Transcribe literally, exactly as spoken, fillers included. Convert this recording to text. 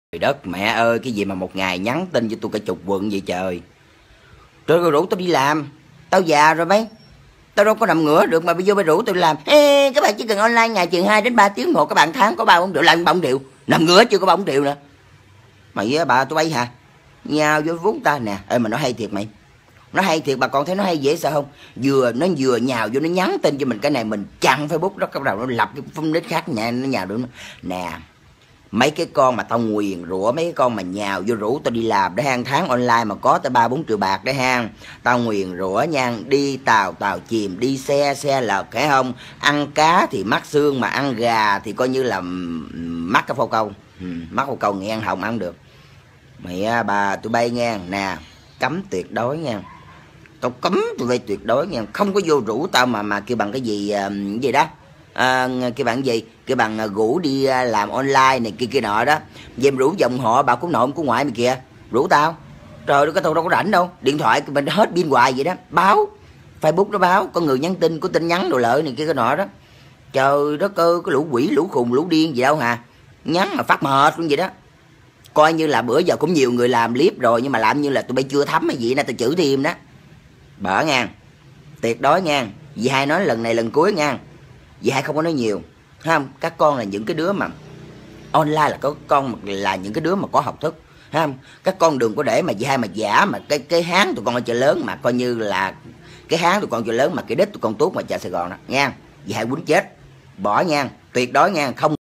Trời đất mẹ ơi, cái gì mà một ngày nhắn tin cho tôi cả chục quận vậy trời. Trời ơi, rủ tôi đi làm. Tao già rồi mấy. Tao đâu có nằm ngửa được mà bây giờ phải rủ tôi đi làm. Ê, các bạn chỉ cần online ngày chừng hai đến ba tiếng một, các bạn tháng có bao không triệu, làm ba triệu. Nằm ngửa chưa có ba triệu nữa. Mày với bà tôi bay hả? Nhào vô vốn ta nè. Ê mà nó hay thiệt mày. Nó hay thiệt, bà con thấy nó hay dễ sợ không? Vừa nó vừa nhào vô nó nhắn tin cho mình cái này, mình chặn Facebook đó, cái đầu nó lập cái phun nít khác nhà nó nhào được. Nè, mấy cái con mà tao nguyền rủa, mấy cái con mà nhào vô rủ tao đi làm để hàng tháng online mà có tới ba bốn triệu bạc đấy ha. Tao nguyền rủa nha, đi tàu tàu chìm, đi xe xe lật phải không? Ăn cá thì mắc xương, mà ăn gà thì coi như là mắc cái phao câu. Ừ, mắc phao câu nghe ăn hồng ăn được. Mẹ bà tụi bay nghe nè, cấm tuyệt đối nha. Tao cấm tụi bay tuyệt đối nha, không có vô rủ tao mà mà kêu bằng cái gì uh, gì đó. À, kêu bằng gì kêu bằng uh, rủ đi uh, làm online này kia kia nọ đó. Dèm rủ dòng họ bà cũng nội cũng ngoại mày kìa, rủ tao. Trời ơi, cái tao đâu có rảnh đâu, điện thoại mình hết pin hoài vậy đó. Báo Facebook nó báo có người nhắn tin, có tin nhắn đồ lợi này kia cái nọ đó. Trời đất ơi, cái lũ quỷ lũ khùng lũ điên gì đâu hà, nhắn mà phát mệt luôn vậy đó. Coi như là bữa giờ cũng nhiều người làm clip rồi, nhưng mà làm như là tụi bay chưa thấm hay gì nè, tao chửi thêm đó. Bở nha, tuyệt đối nha. Dì hai nói lần này lần cuối nha. Dì hai không có nói nhiều, không? Các con là những cái đứa mà online, là có con là những cái đứa mà có học thức, không? Các con đừng có để mà dì hai mà giả mà cái cái háng tụi con ở chợ lớn, mà coi như là cái háng tụi con chợ lớn mà cái đích tụi con tốt mà chợ Sài Gòn đó nha. Dì hai quýnh chết, bỏ nha, tuyệt đối nha, không